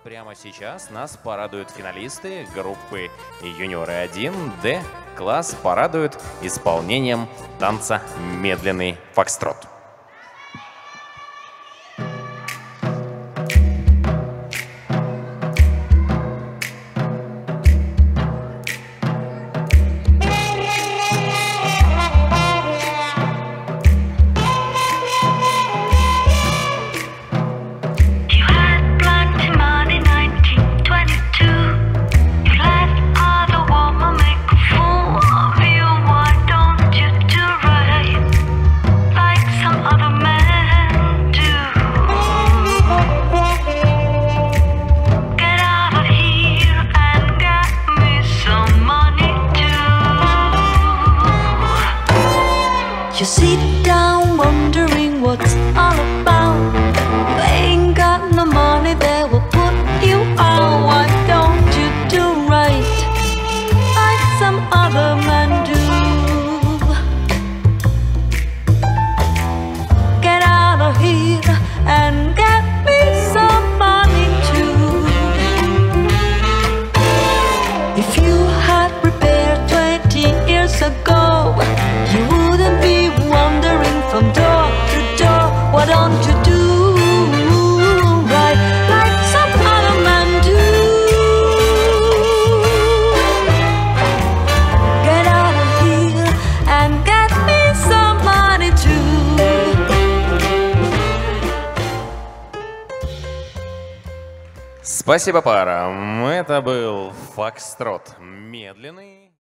прямо сейчас нас порадуют финалисты группы Юниоры 1D. Класс порадует исполнением танца «Медленный фокстрот». You sit down wondering what's all about. You ain't got no money that will put you out. Why don't you do right like some other men do? Get out of here and get me some money too. If you had prepared 20 years ago, you wouldn't be wandering from door to door. Why don't you do right like some other men do? Get out of here and get me some money too. Спасибо, пара. Это был фокстрот медленный.